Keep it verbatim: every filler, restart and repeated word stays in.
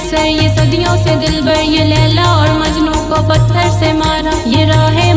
अक्सर ये सदियों से दिलबर, ये लैला और मजनू को पत्थर से मारा। ये राह